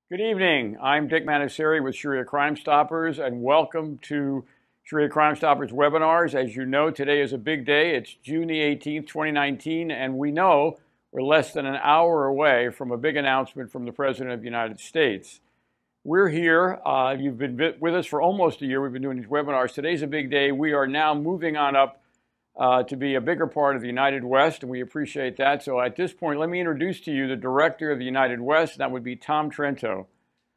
Good evening. I'm Dick Manasiri with Sharia Crime Stoppers, and welcome to Sharia Crime Stoppers webinars. As you know, today is a big day. It's June the 18th, 2019, and we know we're less than an hour away from a big announcement from the President of the United States. We're here. You've been with us for almost a year. We've been doing these webinars. Today's a big day. We are now moving on up to be a bigger part of the United West, and we appreciate that. So at this point, let me introduce to you the Director of the United West, and that would be Tom Trento.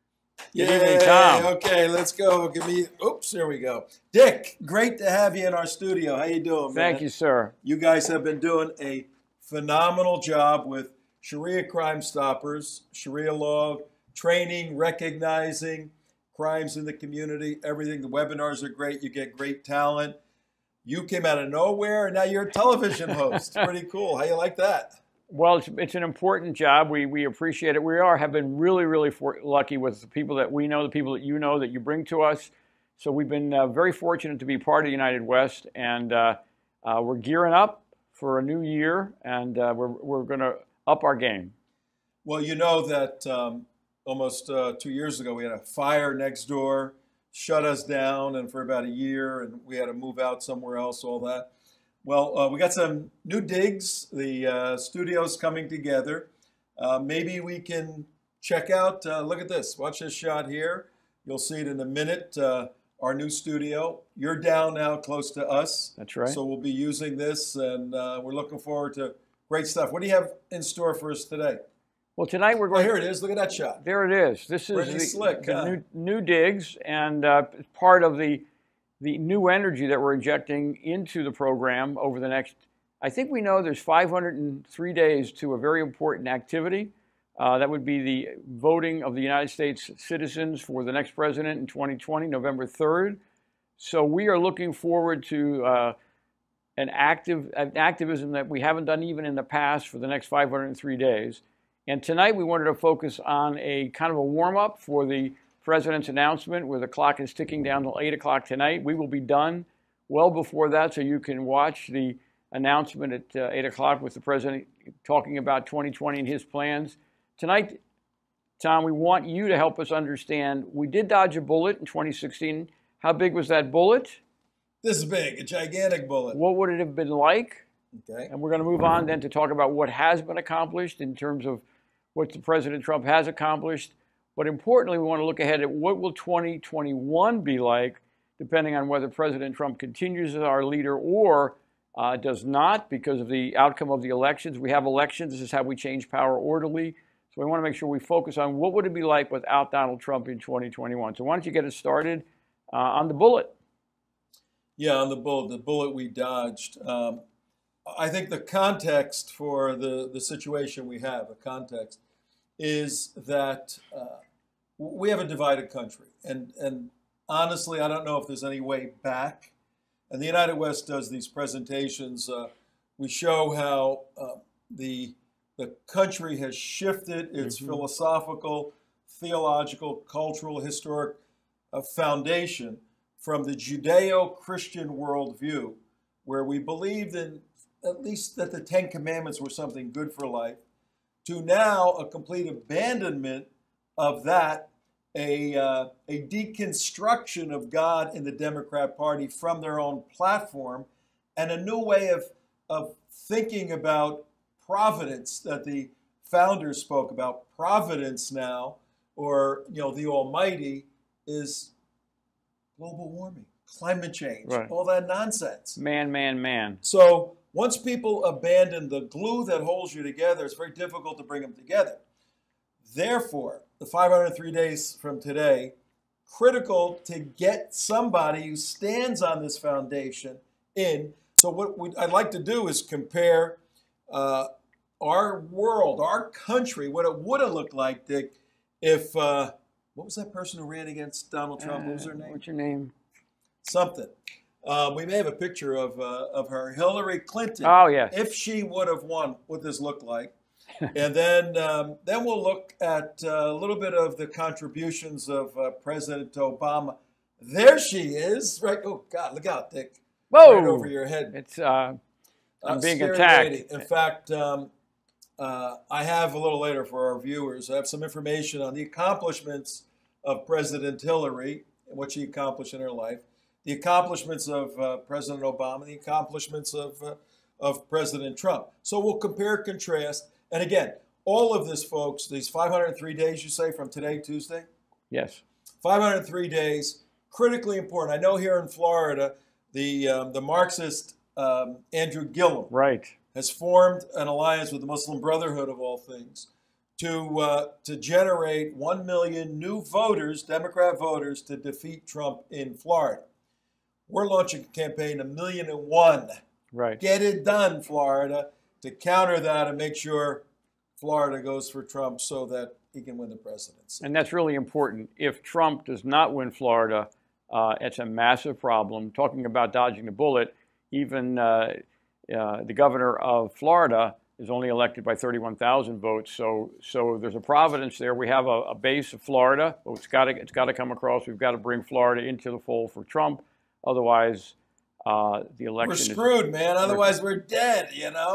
Good evening, Tom. Okay, let's go. Oops, there we go. Dick, great to have you in our studio. How you doing, man? Thank you, sir. You guys have been doing a phenomenal job with Sharia Crime Stoppers, Sharia law, training, recognizing crimes in the community, everything. The webinars are great. You get great talent. You came out of nowhere, and now you're a television host. Pretty cool. How you like that? Well, it's an important job. We appreciate it. Have been really lucky with the people that we know, the people that you bring to us. So we've been very fortunate to be part of the United West, and we're gearing up for a new year, and we're going to up our game. Well, you know that almost 2 years ago we had a fire next door, shut us down, and for about a year, and we had to move out somewhere else, all that. Well, we got some new digs. The studio's coming together. Maybe we can check out, look at this. Watch this shot here. You'll see it in a minute. Our new studio. You're down now close to us. That's right. So we'll be using this, and we're looking forward to great stuff. What do you have in store for us today? Well, tonight we're going. Oh, here it is. Look at that shot. There it is. This is the new digs, and part of the new energy that we're injecting into the program over the next, I think we know there's 503 days to a very important activity. That would be the voting of the United States citizens for the next president in 2020, November 3rd. So we are looking forward to an activism that we haven't done even in the past for the next 503 days. And tonight we wanted to focus on a kind of a warm-up for the President's announcement, where the clock is ticking down till 8 o'clock tonight. We will be done well before that, so you can watch the announcement at 8 o'clock with the President talking about 2020 and his plans. Tonight, Tom, we want you to help us understand, we did dodge a bullet in 2016. How big was that bullet? This is big, a gigantic bullet. What would it have been like? Okay. And we're going to move on then to talk about what has been accomplished in terms of what the President Trump has accomplished. But importantly, we want to look ahead at what will 2021 be like, depending on whether President Trump continues as our leader or does not because of the outcome of the elections. We have elections. This is how we change power orderly. So we want to make sure we focus on what would it be like without Donald Trump in 2021. So why don't you get us started on the bullet? Yeah, on the bullet we dodged. I think the context for the situation we have, the context, is that we have a divided country. And honestly, I don't know if there's any way back. And the United West does these presentations. We show how the country has shifted its philosophical, theological, cultural, historic foundation from the Judeo-Christian worldview, where we believed in at least that the Ten Commandments were something good for life, to now a complete abandonment of that, a deconstruction of God in the Democrat Party from their own platform, and a new way of thinking about providence that the founders spoke about. Providence now, or the Almighty, is global warming, climate change, right. All that nonsense. Man. So once people abandon the glue that holds you together, it's very difficult to bring them together. Therefore, the 503 days from today, critical to get somebody who stands on this foundation in. So what I'd like to do is compare our world, our country, what it would have looked like, Dick, if, what was that person who ran against Donald Trump? What was her name? What's your name? Something. We may have a picture of her, Hillary Clinton. Oh, yes. If she would have won, what this looked like. And then we'll look at a little bit of the contributions of President Obama. There she is, right? Oh, God, look out, Dick. Whoa! Right over your head. It's I'm being attacked. Lady. In fact, I have a little later for our viewers, I have some information on the accomplishments of President Hillary and what she accomplished in her life, the accomplishments of President Obama, the accomplishments of President Trump. So we'll compare, contrast. And again, all of this, folks, these 503 days, you say, from today, Tuesday? Yes. 503 days, critically important. I know here in Florida, the Marxist Andrew Gillum Right. has formed an alliance with the Muslim Brotherhood, of all things, to generate 1 million new voters, Democrat voters, to defeat Trump in Florida. We're launching a campaign, 1,000,001. Right. Get it done, Florida, to counter that and make sure Florida goes for Trump so that he can win the presidency. And that's really important. If Trump does not win Florida, it's a massive problem. Talking about dodging the bullet, even the governor of Florida is only elected by 31,000 votes. So there's a providence there. We have a base of Florida, but it's got to come across. We've got to bring Florida into the fold for Trump. Otherwise, the election we're screwed, man. Otherwise, we're dead.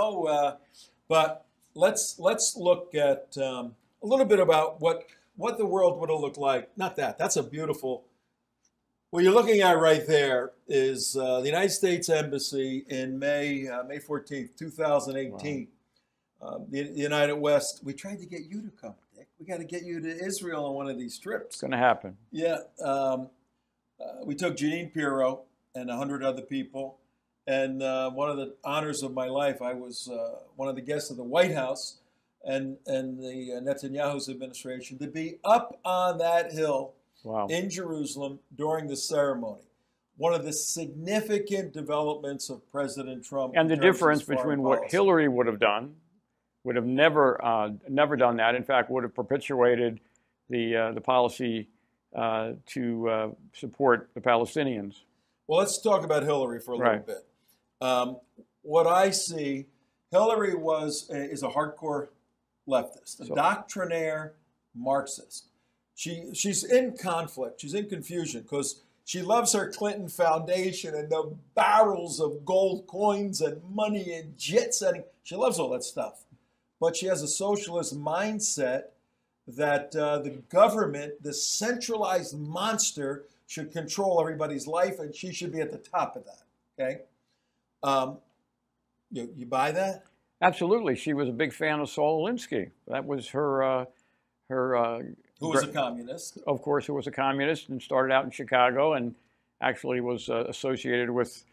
But let's look at a little bit about what the world would have looked like. Not that. That's a beautiful. What you're looking at right there is the United States Embassy in May 14th, 2018. Wow. The United West. We tried to get you to come, Dick. We got to get you to Israel on one of these trips. It's going to happen. Yeah. We took Jeanine Pirro and 100 other people. And one of the honors of my life, I was one of the guests of the White House and the Netanyahu's administration to be up on that hill. Wow. In Jerusalem during the ceremony. One of the significant developments of President Trump. And the difference between what Hillary would have done, would have never done that. In fact, would have perpetuated the policy to support the Palestinians. Well, let's talk about Hillary for a little bit. What I see, Hillary is a hardcore leftist, a doctrinaire Marxist. She's in conflict. She's in confusion because she loves her Clinton Foundation and the barrels of gold coins and money and jet setting. She loves all that stuff. But she has a socialist mindset that the government, the centralized monster, should control everybody's life and she should be at the top of that. Okay? You buy that? Absolutely. She was a big fan of Saul Alinsky. That was her who was a communist. Of course, who was a communist and started out in Chicago and actually was associated with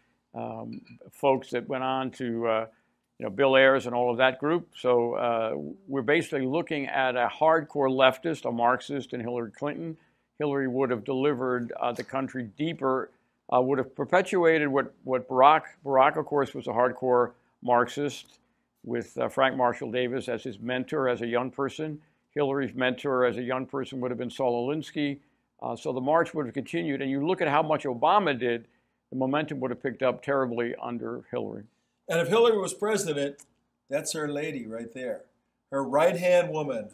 folks that went on to, Bill Ayers and all of that group. So we're basically looking at a hardcore leftist, a Marxist, and Hillary Clinton. Hillary would have delivered the country deeper, would have perpetuated what Barack, of course, was a hardcore Marxist with Frank Marshall Davis as his mentor as a young person. Hillary's mentor as a young person would have been Saul Alinsky. So the march would have continued. And you look at how much Obama did, the momentum would have picked up terribly under Hillary. And if Hillary was president, that's her lady right there. Her right-hand woman,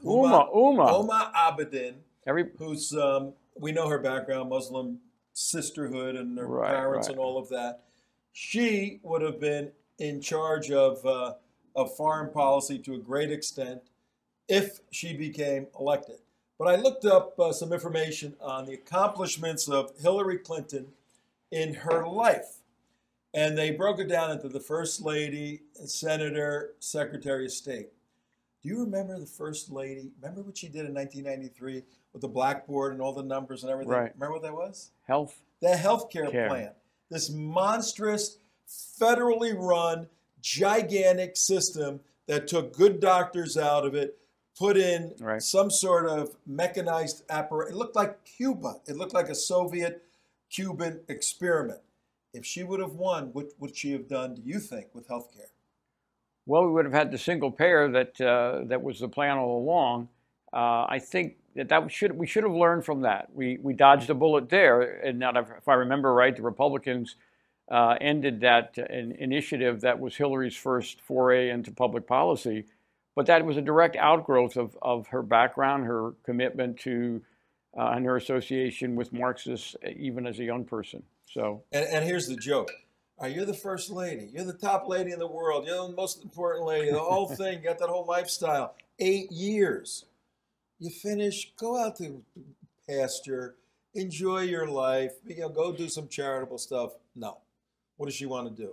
Huma Abedin, who's, we know her background, Muslim sisterhood and her parents and all of that. She would have been in charge of foreign policy to a great extent if she became elected. But I looked up some information on the accomplishments of Hillary Clinton in her life. And they broke it down into the First Lady, Senator, Secretary of State. Do you remember the First Lady? Remember what she did in 1993 with the blackboard and all the numbers and everything? Right. Remember what that was? Health. The healthcare plan. This monstrous, federally run, gigantic system that took good doctors out of it, put in some sort of mechanized apparatus. It looked like Cuba. It looked like a Soviet-Cuban experiment. If she would have won, what would she have done, do you think, with health care? Well, we would have had the single payer that was the plan all along. I think we should have learned from that. We dodged a bullet there. And now, if I remember right, the Republicans ended that initiative that was Hillary's first foray into public policy. But that was a direct outgrowth of her background, her commitment to, and her association with Marxists, even as a young person. So, and here's the joke. You're the first lady. You're the top lady in the world. You're the most important lady. The whole thing. You got that whole lifestyle. 8 years. You finish, go out to pasture, enjoy your life, go do some charitable stuff. No. What does she want to do?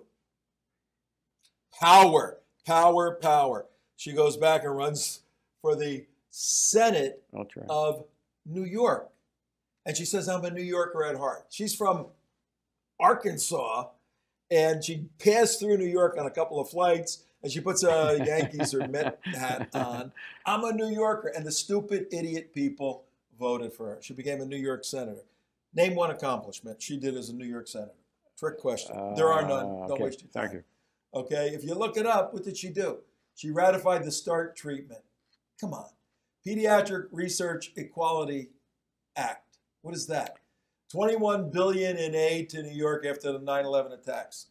Power, power, power. She goes back and runs for the Senate of New York. And she says, I'm a New Yorker at heart. She's from Arkansas, and she passed through New York on a couple of flights, and she puts a Yankees or Met hat on. I'm a New Yorker, and the stupid idiot people voted for her. She became a New York senator. Name one accomplishment she did as a New York senator. Trick question. There are none. Don't waste your time. Thank you. Okay, if you look it up, what did she do? She ratified the START treatment. Come on. Pediatric Research Equality Act. What is that? $21 billion in aid to New York after the 9/11 attacks.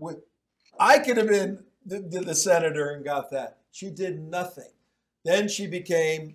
I could have been the senator and got that. She did nothing. Then she became,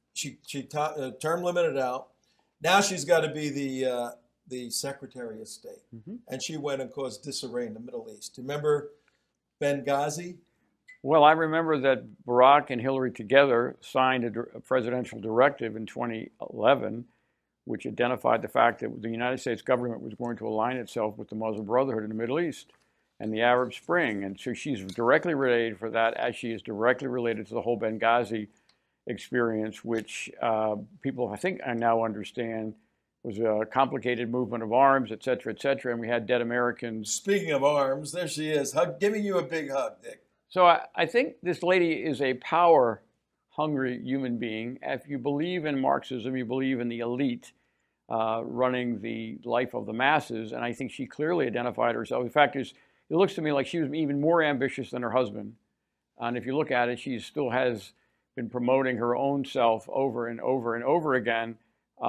term limited out. Now she's got to be the Secretary of State. And she went and caused disarray in the Middle East. Do you remember Benghazi? Well, I remember that Barack and Hillary together signed a presidential directive in 2011, which identified the fact that the United States government was going to align itself with the Muslim Brotherhood in the Middle East and the Arab Spring. And so she's directly related for that, as she is directly related to the whole Benghazi experience, which people, I think, I now understand was a complicated movement of arms, et cetera, and we had dead Americans. Speaking of arms, there she is, giving you a big hug, Dick. So I think this lady is a power-hungry human being. If you believe in Marxism, you believe in the elite running the life of the masses, and I think she clearly identified herself. In fact, it looks to me like she was even more ambitious than her husband. And if you look at it, she still has been promoting her own self over and over and over again.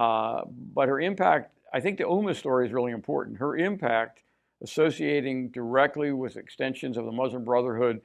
But her impact, I think the Ummah story is really important. Her impact associating directly with extensions of the Muslim Brotherhood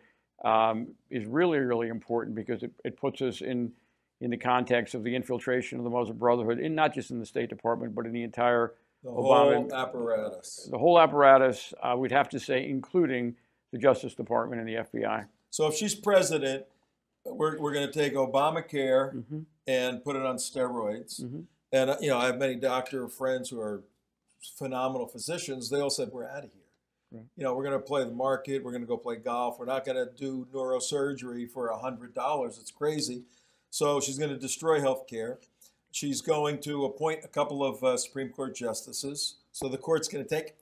is really, really important, because it puts us in the context of the infiltration of the Muslim Brotherhood, not just in the State Department, but in the entire whole apparatus. The whole apparatus, we'd have to say, including the Justice Department and the FBI. So if she's president, we're going to take Obamacare and put it on steroids. And I have many doctor friends who are phenomenal physicians. They all said, we're out of here. Right. We're going to play the market. We're going to go play golf. We're not going to do neurosurgery for $100. It's crazy. So she's going to destroy health care. She's going to appoint a couple of Supreme Court justices. So the court's going to take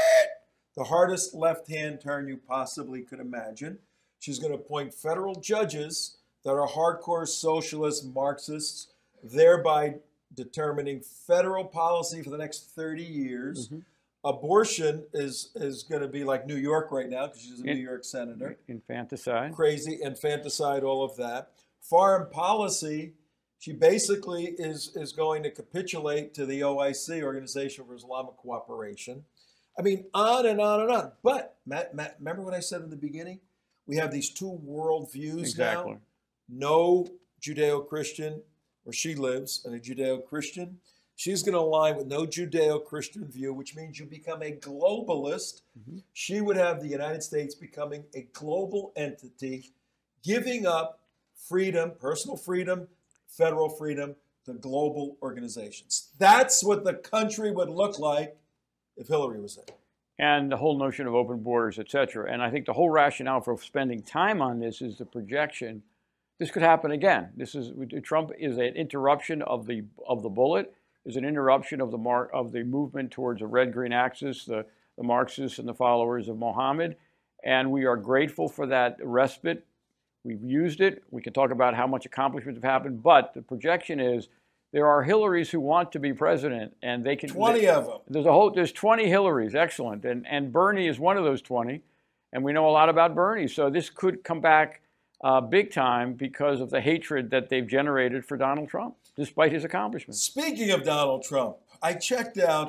the hardest left-hand turn you possibly could imagine. She's going to appoint federal judges that are hardcore socialists, Marxists, thereby determining federal policy for the next 30 years. Abortion is going to be like New York right now, because she's a New York senator. Infanticide. Crazy, infanticide, all of that. Foreign policy, she basically is going to capitulate to the OIC, Organization for Islamic Cooperation. I mean, on and on and on. But, Matt, remember what I said in the beginning? We have these two worldviews now. No Judeo-Christian, where she lives, and a Judeo-Christian. She's going to align with no Judeo-Christian view, which means you become a globalist. She would have the United States becoming a global entity, giving up freedom, personal freedom, federal freedom to global organizations. That's what the country would look like if Hillary was there. And the whole notion of open borders, et cetera. And I think the whole rationale for spending time on this is the projection. This could happen again. Trump is an interruption of the bullet, is an interruption of the movement towards a red-green axis, the Marxists and the followers of Mohammed. And we are grateful for that respite. We've used it. We can talk about how much accomplishments have happened, but the projection is there are Hillarys who want to be president, and they can. 20 of them. There's 20 Hillarys, excellent, and Bernie is one of those 20, and we know a lot about Bernie. So this could come back big time because of the hatred that they've generated for Donald Trump, despite his accomplishments. Speaking of Donald Trump, I checked out.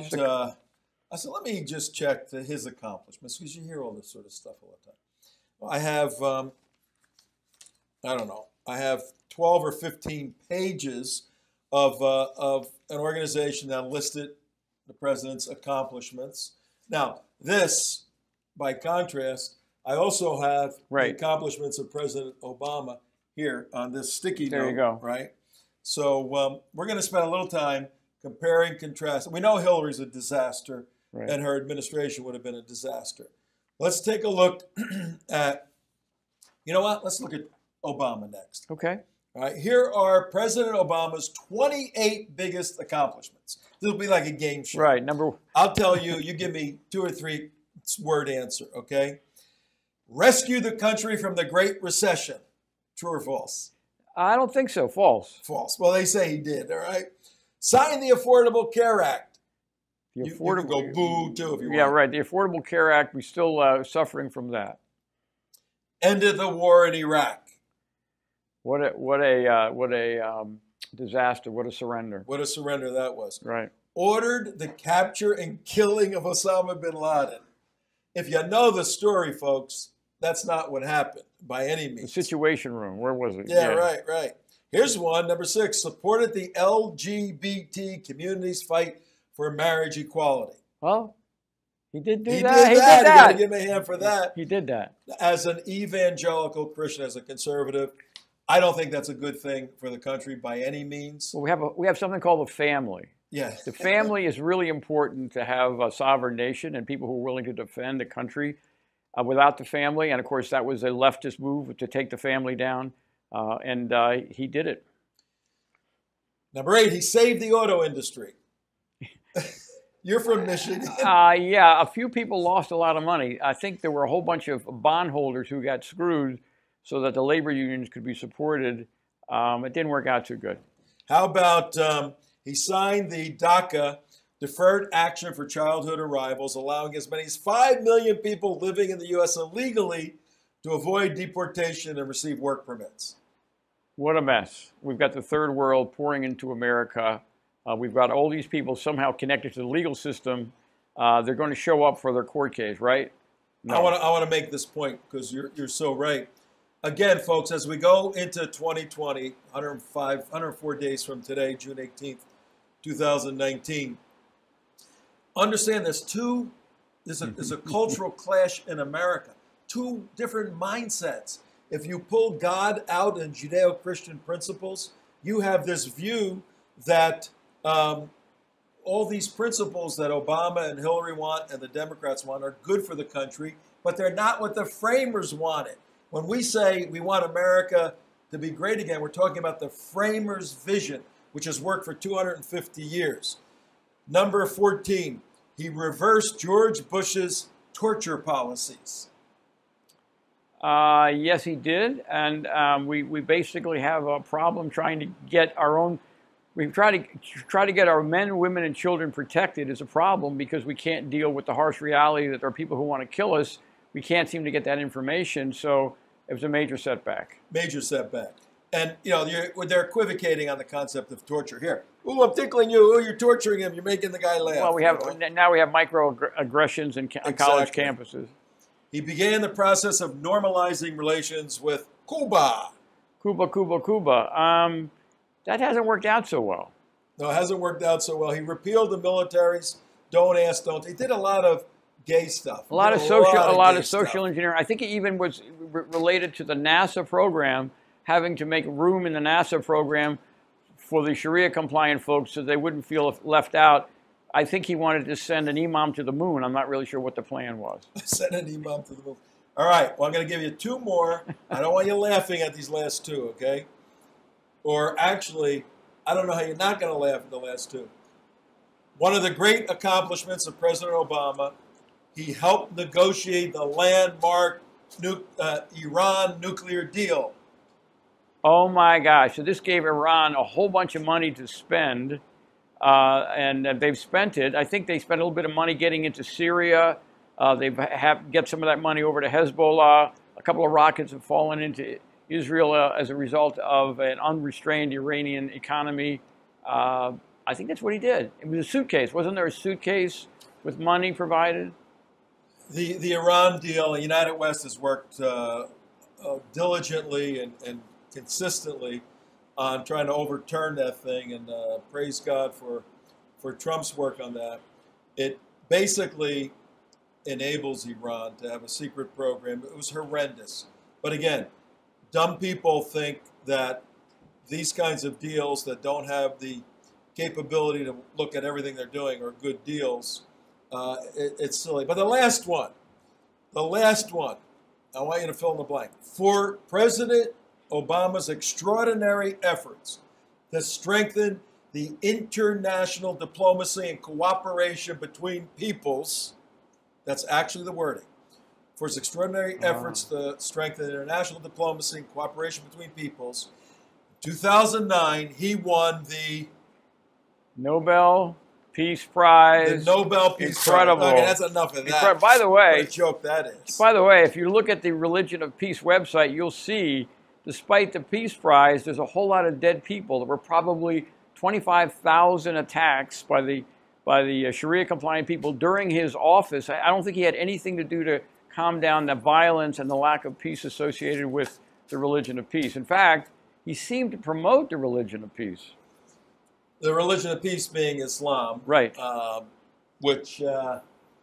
I said, let me just check his accomplishments, because you hear all this sort of stuff all the time. I have. I don't know. I have 12 or 15 pages of an organization that listed the president's accomplishments. Now, this by contrast, I also have Right. the accomplishments of President Obama here on this sticky There note, you go. right? So we're going to spend a little time comparing, contrasting. We know Hillary's a disaster, Right. and her administration would have been a disaster. Let's take a look at, you know what? Let's look at Obama next. Okay. All right, here are President Obama's 28 biggest accomplishments. This will be like a game show. Right. I'll tell you, you give me 2 or 3 word answer, okay? Rescue the country from the Great Recession. True or false? I don't think so. False. False. Well, they say he did, all right? Sign the Affordable Care Act. The You can go boo, too, if you want. Yeah, right. The Affordable Care Act, we're still suffering from that. Ended the war in Iraq. What a disaster. What a surrender. What a surrender that was. Right. Ordered the capture and killing of Osama bin Laden. If you know the story, folks, that's not what happened by any means. The Situation Room. Where was it? Yeah, right. Here's one, number 6. Supported the LGBT community's fight for marriage equality. Well, he did do He that. did that. You got to give him a hand for that. He did that. As an evangelical Christian, as a conservative, I don't think that's a good thing for the country by any means. Well, we have something called the family. Yeah. The family is really important to have a sovereign nation and people who are willing to defend the country. Without the family, and of course that was a leftist move to take the family down, and he did it. Number 8, he saved the auto industry. You're from Michigan. Yeah, a few people lost a lot of money. I think there were a whole bunch of bondholders who got screwed so that the labor unions could be supported. It didn't work out too good. How about he signed the DACA, Deferred Action for Childhood Arrivals, allowing as many as 5 million people living in the U.S. illegally to avoid deportation and receive work permits. What a mess. We've got the third world pouring into America. We've got all these people somehow connected to the legal system. They're going to show up for their court case, right? No. I want to make this point because you're so right. Again, folks, as we go into 2020, 104 days from today, June 18th, 2019, understand there's a cultural clash in America. 2 different mindsets. If you pull God out in Judeo-Christian principles, you have this view that all these principles that Obama and Hillary want and the Democrats want are good for the country, but they're not what the framers wanted. When we say we want America to be great again, we're talking about the framers' vision, which has worked for 250 years. Number 14, he reversed George Bush's torture policies. Yes, he did, and we basically have a problem trying to get our own. We try to get our men, women, and children protected is a problem because we can't deal with the harsh reality that there are people who want to kill us. We can't seem to get that information, so it was a major setback. Major setback. And, you know, they're equivocating on the concept of torture. Here, ooh, I'm tickling you. Ooh, you're torturing him. You're making the guy laugh. Well, now we have microaggressions in college campuses. He began the process of normalizing relations with Cuba. Cuba. That hasn't worked out so well. No, it hasn't worked out so well. He repealed the military's don't ask, don't. He did a lot of gay stuff. A lot of social engineering. I think it even was related to the NASA program, having to make room in the NASA program for the Sharia compliant folks so they wouldn't feel left out. I think he wanted to send an imam to the moon. I'm not really sure what the plan was. Send an imam to the moon. All right. Well, I'm going to give you 2 more. I don't want you laughing at these last 2, okay? Or actually, I don't know how you're not going to laugh at the last 2. One of the great accomplishments of President Obama, he helped negotiate the landmark Iran nuclear deal. Oh my gosh. So this gave Iran a whole bunch of money to spend, and they've spent it. I think they spent a little bit of money getting into Syria. They've get some of that money over to Hezbollah. A couple of rockets have fallen into Israel as a result of an unrestrained Iranian economy. I think that's what he did. It was a suitcase. Wasn't there a suitcase with money provided? The Iran deal, the United West has worked diligently and consistently on trying to overturn that thing, and praise God for Trump's work on that. It basically enables Iran to have a secret program. It was horrendous. But again, dumb people think that these kinds of deals that don't have the capability to look at everything they're doing are good deals. It's silly. But the last one, I want you to fill in the blank. For President Obama's extraordinary efforts to strengthen the international diplomacy and cooperation between peoples, that's actually the wording. For his extraordinary efforts to strengthen international diplomacy and cooperation between peoples, 2009, he won the Nobel Peace Prize. The Nobel Peace Incredible. Prize. Okay, that's enough of that. By the way, what a joke that is. By the way, if you look at the Religion of Peace website, you'll see, despite the Peace Prize, there's a whole lot of dead people. There were probably 25,000 attacks by the Sharia-compliant people during his office. I don't think he had anything to do to calm down the violence and the lack of peace associated with the Religion of Peace. In fact, he seemed to promote the Religion of Peace. The Religion of Peace being Islam, right? Which the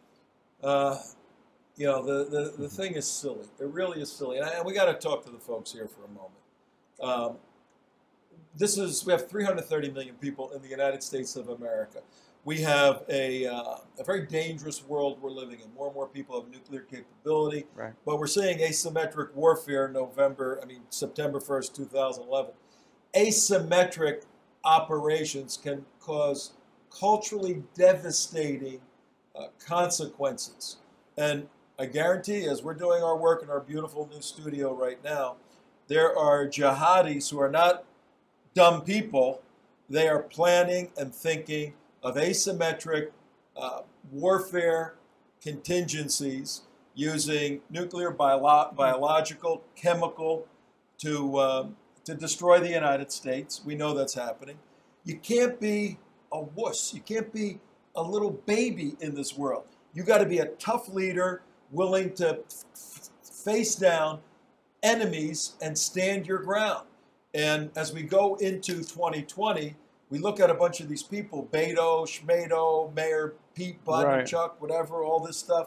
thing is silly. It really is silly, and we got to talk to the folks here for a moment. We have 330 million people in the United States of America. We have a very dangerous world we're living in. More and more people have nuclear capability, right. But we're seeing asymmetric warfare. September 1st, 2011. Asymmetric operations can cause culturally devastating consequences. And I guarantee, as we're doing our work in our beautiful new studio right now, there are jihadis who are not dumb people. They are planning and thinking of asymmetric warfare contingencies using nuclear, biological, chemical to destroy the United States. We know that's happening. You can't be a wuss. You can't be a little baby in this world. You got to be a tough leader, willing to face down enemies and stand your ground. And as we go into 2020, we look at a bunch of these people, Beto, Schmedo, Mayor Pete Buttigieg, right. Chuck, whatever, all this stuff.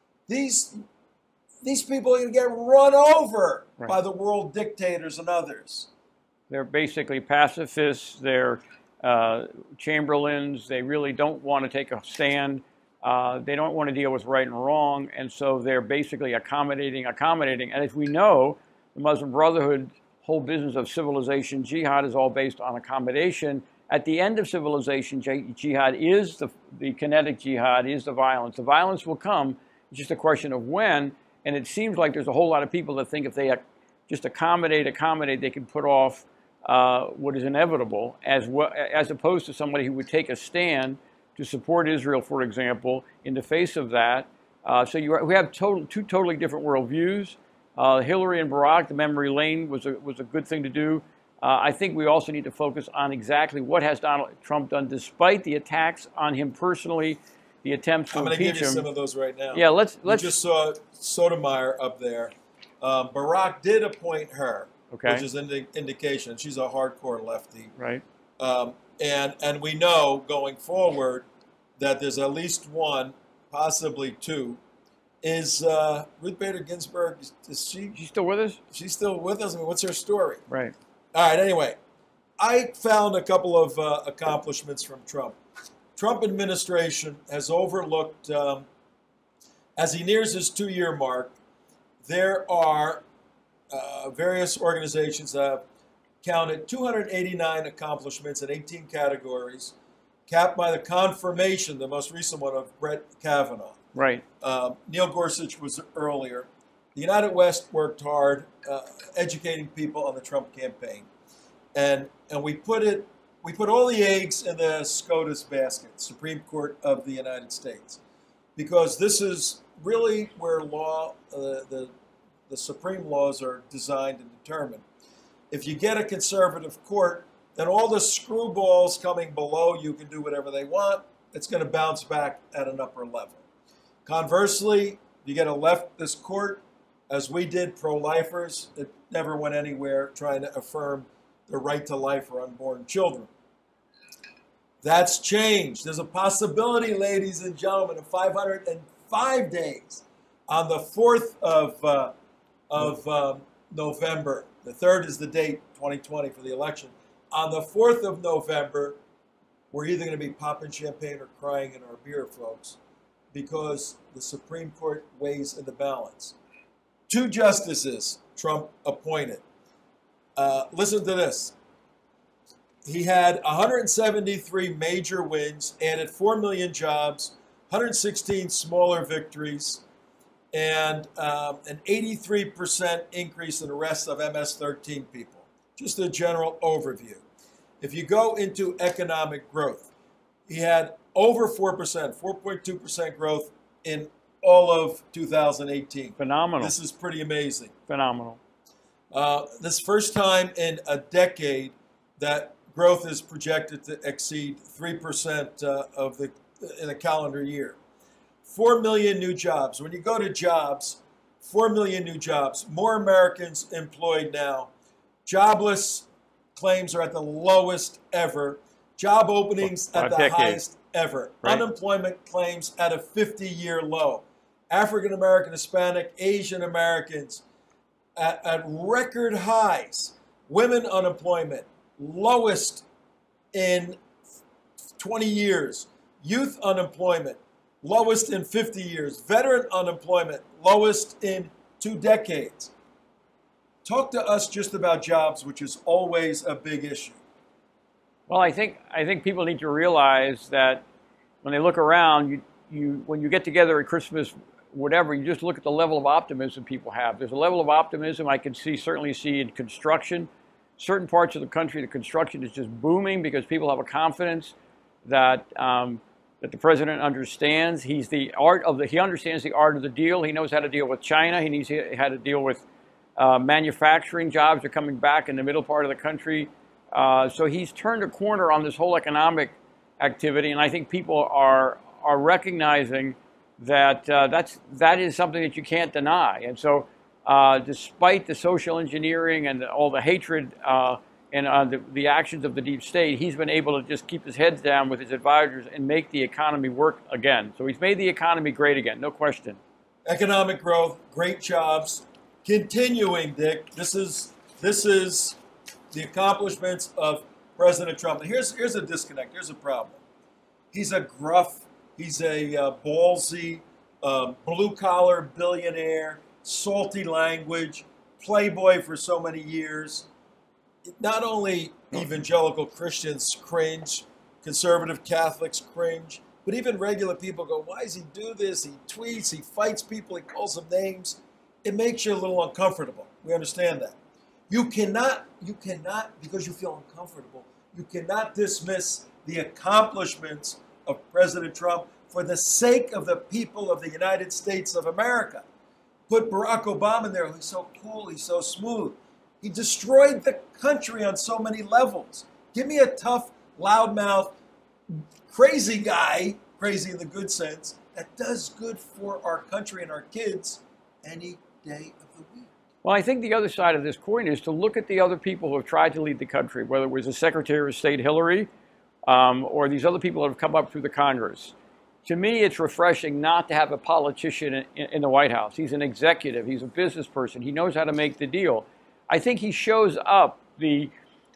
These people are going to get run over right. by the world dictators and others. They're basically pacifists. They're Chamberlains. They really don't want to take a stand. They don't want to deal with right and wrong. And so they're basically accommodating. And as we know, the Muslim Brotherhood whole business of civilization jihad is all based on accommodation. At the end of civilization jihad is the kinetic jihad, is the violence. The violence will come. It's just a question of when. And it seems like there's a whole lot of people that think if they just accommodate, they can put off what is inevitable, as opposed to somebody who would take a stand to support Israel, for example, in the face of that. So we have two totally different worldviews. Hillary and Barack, the memory lane was a good thing to do. I think we also need to focus on exactly what has Donald Trump done, despite the attacks on him personally, the attempts to impeach him. I'm going to give you some of those right now. Yeah, let's. You just saw Sotomayor up there. Barack did appoint her, okay, which is an indication. She's a hardcore lefty, right? And we know going forward that there's at least one, possibly two. Is Ruth Bader Ginsburg? Is she's still with us? She's still with us. I mean, what's her story? Right. All right. Anyway, I found a couple of accomplishments from Trump. Trump administration has overlooked, as he nears his 2-year mark, there are various organizations that have counted 289 accomplishments in 18 categories, capped by the confirmation, the most recent one, of Brett Kavanaugh. Right. Neil Gorsuch was earlier. The United West worked hard educating people on the Trump campaign, and we put all the eggs in the SCOTUS basket, Supreme Court of the United States, because this is really where the supreme laws are designed and determined. If you get a conservative court, then all the screwballs coming below you can do whatever they want. It's going to bounce back at an upper level. Conversely, you get a leftist court, as we did, pro-lifers. It never went anywhere trying to affirm the right to life for unborn children. That's changed. There's a possibility, ladies and gentlemen, of 505 5 days. On the 4th of November, the 3rd is the date, 2020, for the election. On the 4th of November, we're either going to be popping champagne or crying in our beer, folks, because the Supreme Court weighs in the balance. 2 justices Trump appointed. Listen to this. He had 173 major wins, added 4 million jobs, 116 smaller victories, and an 83% increase in arrests of MS-13 people. Just a general overview. If you go into economic growth, he had over 4%, 4.2% growth in all of 2018. Phenomenal. This is pretty amazing. Phenomenal. This first time in a decade that growth is projected to exceed 3% in a calendar year. 4 million new jobs. When you go to jobs, 4 million new jobs. More Americans employed now. Jobless claims are at the lowest ever. Job openings at the highest ever. Right. Unemployment claims at a 50-year low. African American, Hispanic, Asian Americans at record highs. Women unemployment, lowest in 20 years. Youth unemployment, lowest in 50 years. Veteran unemployment, lowest in 2 decades. Talk to us just about jobs, which is always a big issue. Well, I think people need to realize that when they look around, when you get together at Christmas, whatever, you just look at the level of optimism people have. There's a level of optimism I can certainly see in construction. Certain parts of the country, the construction is just booming because people have a confidence that that the president understands. He understands the art of the deal. He knows how to deal with China. He knows how to deal with manufacturing. Jobs are coming back in the middle part of the country. So he's turned a corner on this whole economic activity, and I think people are recognizing that that is something that you can't deny. And so, despite the social engineering and all the hatred and the actions of the deep state, he's been able to just keep his head down with his advisors and make the economy work again. So he's made the economy great again, no question. Economic growth, great jobs, continuing, Dick. This is the accomplishments of President Trump. And here's a disconnect. Here's a problem. He's a gruff, he's a ballsy, blue-collar billionaire, salty language, playboy for so many years. Not only evangelical Christians cringe, conservative Catholics cringe, but even regular people go, why does he do this? He tweets, he fights people, he calls them names. It makes you a little uncomfortable. We understand that. You cannot, because you feel uncomfortable, you cannot dismiss the accomplishments of President Trump for the sake of the people of the United States of America. Put Barack Obama in there. He's so cool. He's so smooth. He destroyed the country on so many levels. Give me a tough, loudmouth, crazy guy, crazy in the good sense, that does good for our country and our kids any day of the week. Well, I think the other side of this coin is to look at the other people who have tried to lead the country, whether it was the Secretary of State Hillary or these other people that have come up through the Congress. To me, it's refreshing not to have a politician in the White House. He's an executive. He's a business person. He knows how to make the deal. I think he shows up the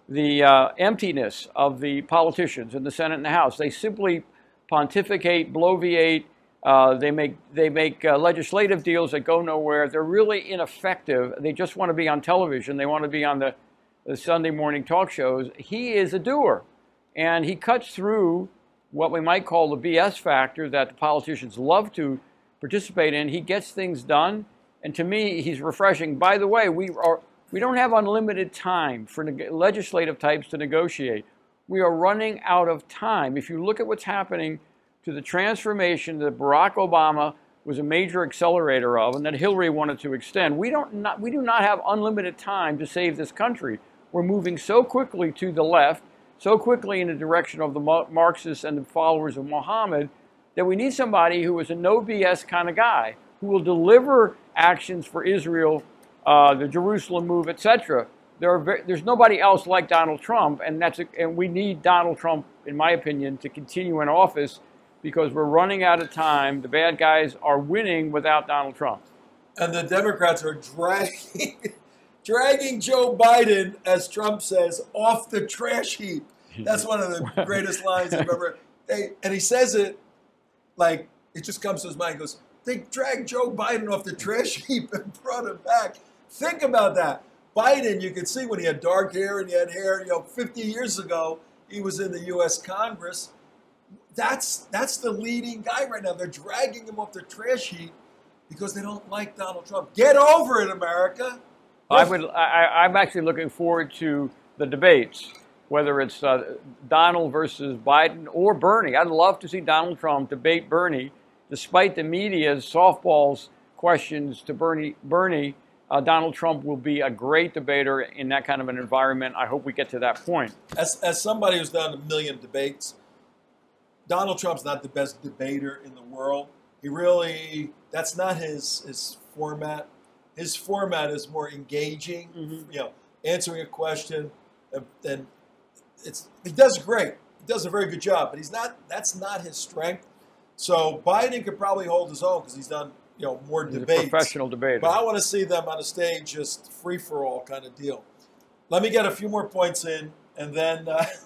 emptiness of the politicians in the Senate and the House. They simply pontificate, bloviate. They make legislative deals that go nowhere. They're really ineffective. They just want to be on television. They want to be on the Sunday morning talk shows. He is a doer, and he cuts through what we might call the BS factor that the politicians love to participate in. He gets things done, and to me, he's refreshing. By the way, we don't have unlimited time for legislative types to negotiate. We are running out of time. If you look at what's happening to the transformation that Barack Obama was a major accelerator of and that Hillary wanted to extend, we do not have unlimited time to save this country. We're moving so quickly to the left, so quickly in the direction of the Marxists and the followers of Muhammad, that we need somebody who is a no BS kind of guy, who will deliver actions for Israel, the Jerusalem move, etc. There's nobody else like Donald Trump, and we need Donald Trump, in my opinion, to continue in office because we're running out of time. The bad guys are winning without Donald Trump. And the Democrats are dragging Joe Biden, as Trump says, off the trash heap. That's one of the greatest lines I've ever. And he says it like it just comes to his mind. He goes, "They dragged Joe Biden off the trash heap and brought him back." Think about that. Biden, you could see when he had dark hair and he had hair, 50 years ago, he was in the U.S. Congress. That's the leading guy right now. They're dragging him off the trash heap because they don't like Donald Trump. Get over it, America. I'm actually looking forward to the debates, whether it's Donald versus Biden or Bernie. I'd love to see Donald Trump debate Bernie, despite the media's softballs questions to Bernie. Donald Trump will be a great debater in that kind of an environment. I hope we get to that point. As somebody who's done a million debates, Donald Trump's not the best debater in the world. That's not his format. His format is more engaging, answering a question, and he does great. He does a very good job, but that's not his strength. So Biden could probably hold his own because he's done more debates. He's a professional debater. But I want to see them on a stage, just free for all kind of deal. Let me get a few more points in, and then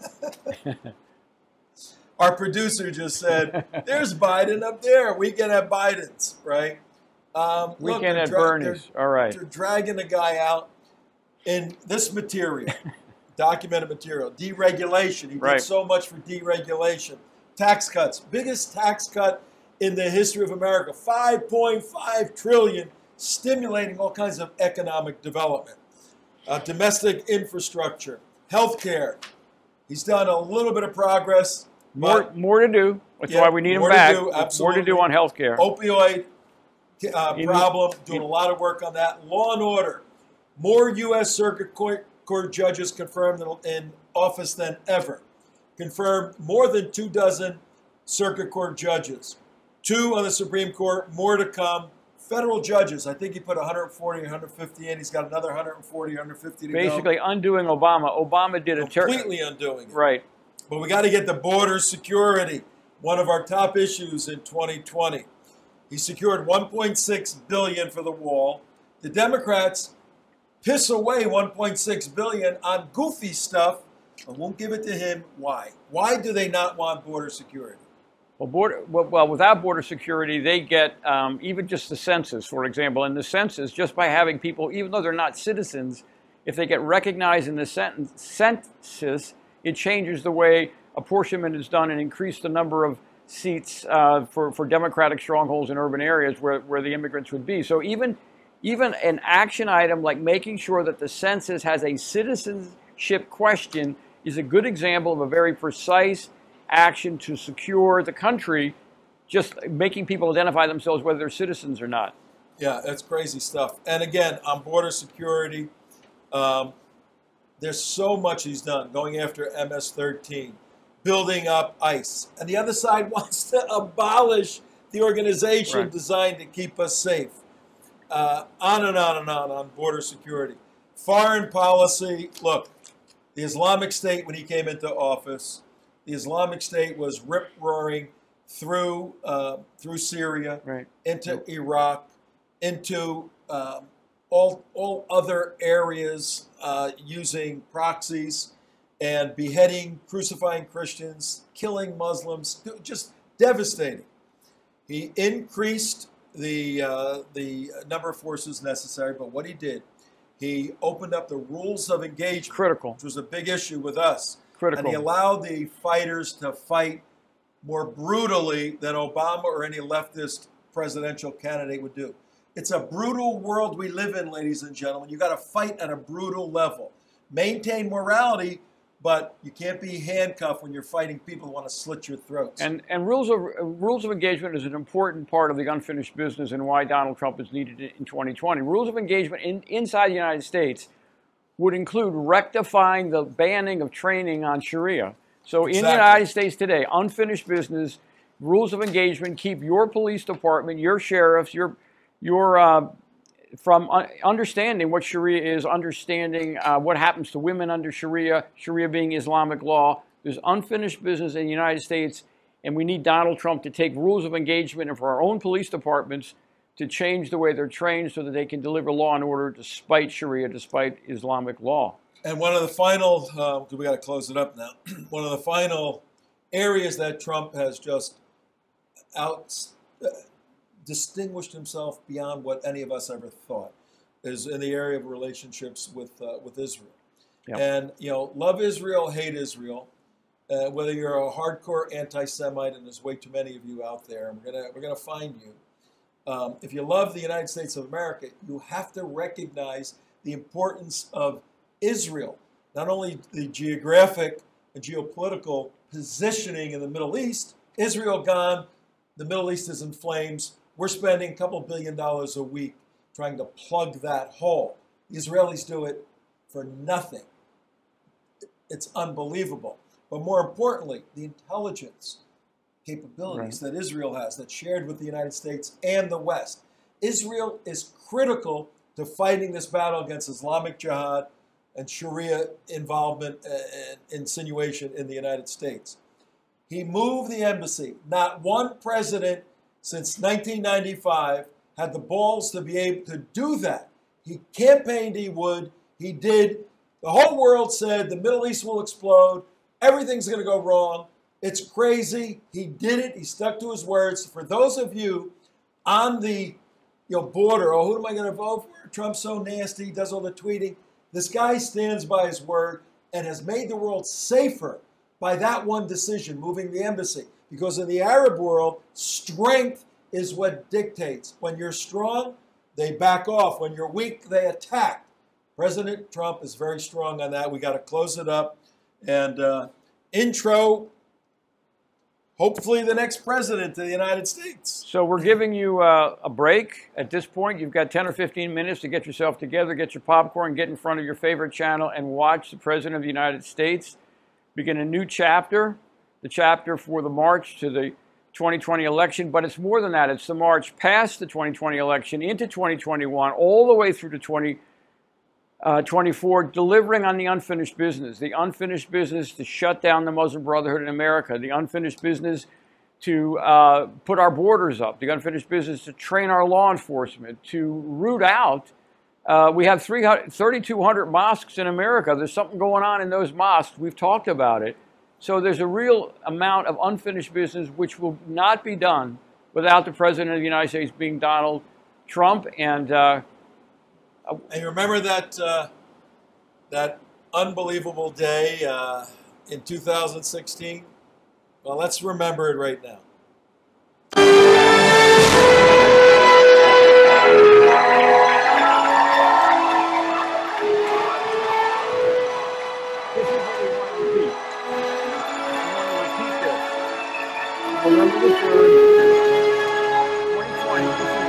our producer just said, "There's Biden up there. We can have Bidens, right?" We can have Bernie's. All right. They're dragging the guy out in this material, documented material, deregulation. He did so much for deregulation. Tax cuts, biggest tax cut in the history of America, $5.5 trillion, stimulating all kinds of economic development. Domestic infrastructure, healthcare. He's done a little bit of progress. More to do. That's why we need him back. More to do on healthcare. Opioid problem, doing a lot of work on that. Law and order. More U.S. Circuit Court judges confirmed in office than ever. Confirmed more than 24 Circuit Court judges. 2 on the Supreme Court, more to come. Federal judges, I think he put 140 or 150 in. He's got another 140, 150 to go. Basically undoing Obama. Obama did completely undoing it. Right. But we got to get the border security, one of our top issues in 2020. He secured $1.6 billion for the wall. The Democrats piss away $1.6 billion on goofy stuff and won't give it to him. Why? Why do they not want border security? Well, without border security, they get even just the census, for example. In the census, just by having people, even though they're not citizens, if they get recognized in the census, it changes the way apportionment is done and increase the number of seats for Democratic strongholds in urban areas where the immigrants would be. So even an action item like making sure that the census has a citizenship question is a good example of a very precise action to secure the country, just making people identify themselves whether they're citizens or not. Yeah, that's crazy stuff. And again, on border security, there's so much he's done, going after MS-13, building up ICE. And the other side wants to abolish the organization designed to keep us safe. On and on and on border security. Foreign policy, look, the Islamic State, when he came into office, the Islamic State was rip-roaring through Syria, into Iraq, into all other areas using proxies and beheading, crucifying Christians, killing Muslims, just devastating. He increased the number of forces necessary, but what he did, he opened up the rules of engagement, which was a big issue with us. And he allowed the fighters to fight more brutally than Obama or any leftist presidential candidate would do. It's a brutal world we live in, ladies and gentlemen. You got to fight at a brutal level. Maintain morality, but you can't be handcuffed when you're fighting people who want to slit your throats. And rules of engagement is an important part of the unfinished business and why Donald Trump is needed in 2020. Rules of engagement inside the United States would include rectifying the banning of training on Sharia. So in the United States today, unfinished business, rules of engagement keep your police department, your sheriffs, your from understanding what Sharia is, understanding what happens to women under Sharia, Sharia being Islamic law. There's unfinished business in the United States And we need Donald Trump to take rules of engagement and for our own police departments to change the way they're trained so that they can deliver law and order despite Sharia, despite Islamic law. And one of the final, we got to close it up now. One of the final areas that Trump has just distinguished himself beyond what any of us ever thought is in the area of relationships with Israel. Yep. And love Israel, hate Israel. Whether you're a hardcore anti-Semite, and there's way too many of you out there, and we're gonna find you. If you love the United States of America, you have to recognize the importance of Israel, not only the geographic and geopolitical positioning in the Middle East. Israel gone, the Middle East is in flames. We're spending a couple $2 billion a week trying to plug that hole. The Israelis do it for nothing. It's unbelievable. But more importantly, the intelligence capabilities that Israel has that's shared with the United States and the West. Israel is critical to fighting this battle against Islamic Jihad and Sharia involvement and insinuation in the United States. He moved the embassy. Not one president since 1995 had the balls to be able to do that. He campaigned he would. He did. The whole world said the Middle East will explode. Everything's going to go wrong. It's crazy. He did it. He stuck to his words. For those of you on the border, who am I going to vote for? Trump's so nasty. He does all the tweeting. This guy stands by his word and has made the world safer by that one decision, moving the embassy. Because in the Arab world, strength is what dictates. When you're strong, they back off. When you're weak, they attack. President Trump is very strong on that. We got to close it up. And intro, hopefully the next president of the United States. So we're giving you a break. At this point, you've got 10 or 15 minutes to get yourself together, get your popcorn, get in front of your favorite channel, and watch the President of the United States begin a new chapter, the chapter for the march to the 2020 election. But it's more than that. It's the march past the 2020 election into 2021, all the way through to 2024, delivering on the unfinished business to shut down the Muslim Brotherhood in America, the unfinished business to put our borders up, the unfinished business to train our law enforcement, to root out. We have 3,200 mosques in America. There's something going on in those mosques. We've talked about it. So there's a real amount of unfinished business which will not be done without the President of the United States being Donald Trump. And you remember that that unbelievable day in 2016? Well, let's remember it right now. this is what we want to repeat. We want to repeat this. November the 3rd, 2020. This is what we want to see.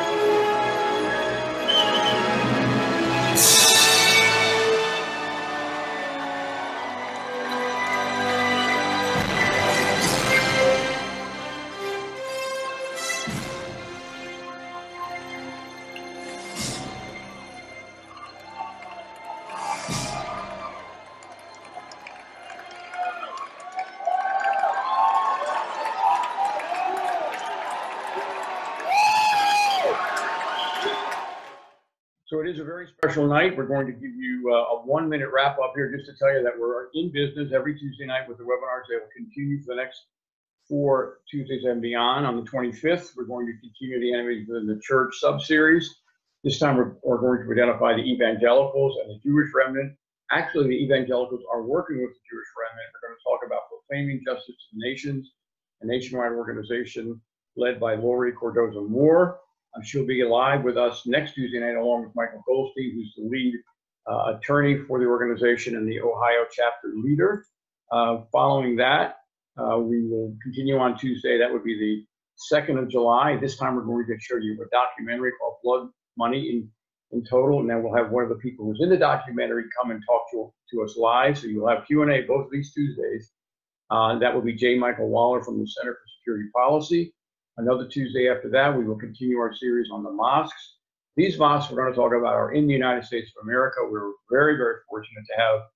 So it is a very special night. We're going to give you a 1-minute wrap up here just to tell you that we're in business every Tuesday night with the webinars. They will continue for the next 4 Tuesdays and beyond. On the 25th, we're going to continue the Enemies within the Church sub-series. This time we're going to identify the evangelicals and the Jewish remnant. Actually, the evangelicals are working with the Jewish remnant. We're going to talk about proclaiming justice to the nations, a nationwide organization led by Lori Cordoza Moore. She'll be live with us next Tuesday night, along with Michael Goldstein, who's the lead attorney for the organization and the Ohio chapter leader. Following that, we will continue on Tuesday. That would be the 2nd of July. This time, we're going to show you a documentary called Blood Money in Total, and then we'll have one of the people who's in the documentary come and talk to us live. So you'll have Q&A both of these Tuesdays. That will be J. Michael Waller from the Center for Security Policy. Another Tuesday after that, we will continue our series on the mosques. These mosques we're going to talk about are in the United States of America. We're very, very fortunate to have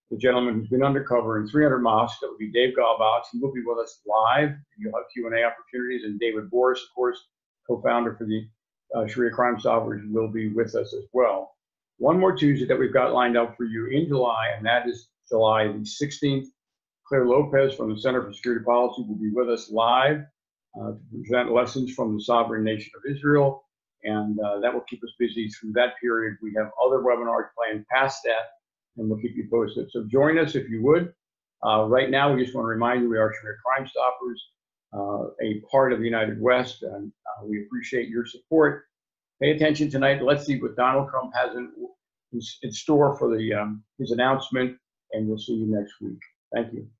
the gentleman who's been undercover in 300 mosques. That would be Dave Galbox. He will be with us live. You'll have Q&A opportunities. And David Boris, of course, co-founder for the Sharia Crime Stoppers, will be with us as well. One more Tuesday that we've got lined up for you in July, and that is July the 16th. Claire Lopez from the Center for Security Policy will be with us live to present lessons from the sovereign nation of Israel, and that will keep us busy through that period. We have other webinars planned past that, and we'll keep you posted. So join us if you would. Right now, we just want to remind you we are Sharia Crime Stoppers, a part of the United West, and we appreciate your support. Pay attention tonight. Let's see what Donald Trump has in store for his announcement, and we'll see you next week. Thank you.